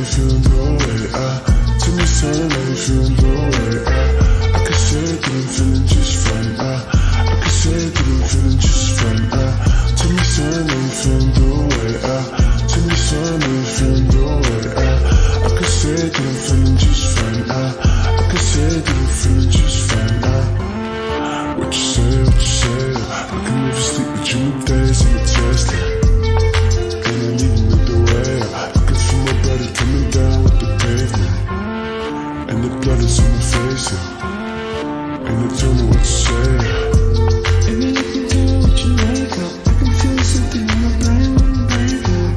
feeling no way. Tell me son, I ain't feeling no way. I can say that I'm feeling just fine. I can say that I'm feeling just fine. Tell me son, I ain't feeling no way. Tell me son, I ain't feeling no way. I can say that I'm feeling just fine. I can say that I'm feeling just fine. What you say, what you say? I can never sleep with you in days in the test. And I'm leaving it the way. I can feel my body coming down with the pavement. And the blood is on my face, yeah. And I don't know what to say. Baby, let me do what you make up. I can feel something in my brain when you break up.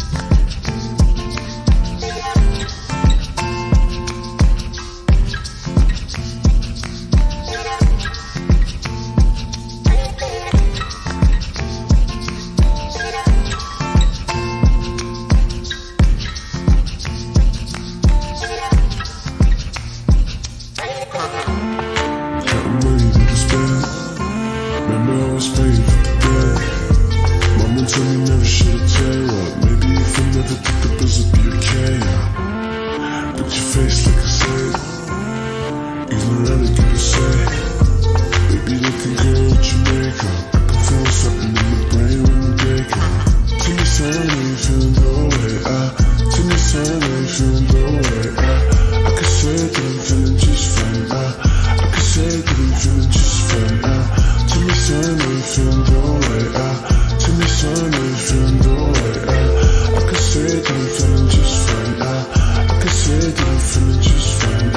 Mama told me never should've tell you up. Maybe if I never picked the bills it'd be okay, yeah. But your face like I said, even around and get a say. Baby looking good with your makeup. I can feel something in my brain when you break up. Tell me son, I ain't feeling no way. Tell me son, I ain't feeling no way. I can say that I'm feeling just fine. I can say that I'm feeling just fine. Tell me son, I ain't feeling no way. Tell me son, I ain't feeling no way. I can say that I'm feeling just fine. I can say that I'm feeling just fine.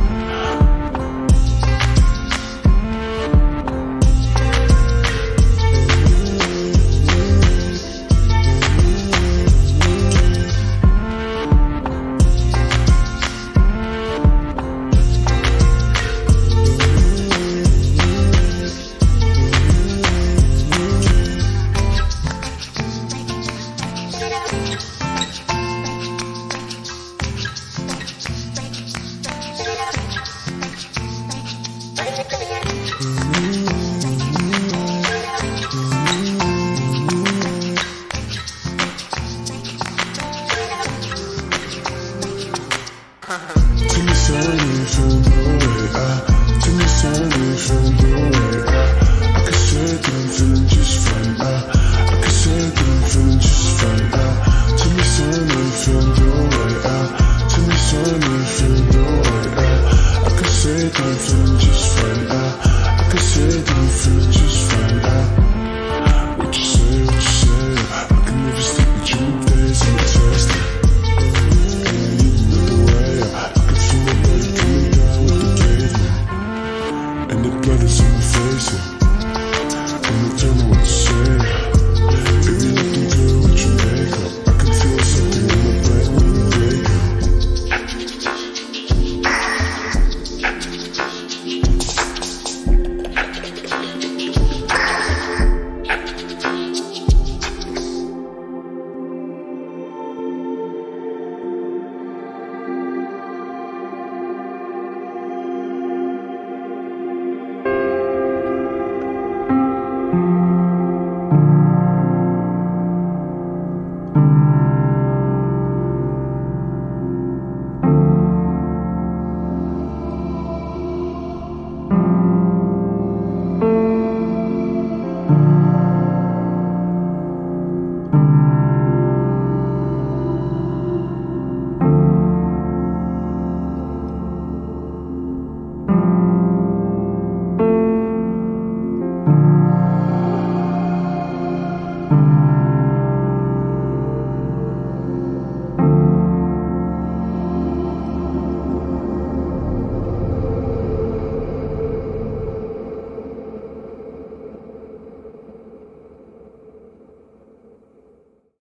Tell me son, I ain't feeling no way. Tell me son, I ain't feeling no way. I can say that I'm feeling just fine. I can say that I'm feeling just fine. Tell me son, I ain't feeling no way. Tell me son, I ain't feeling no way. I can say that I'm feeling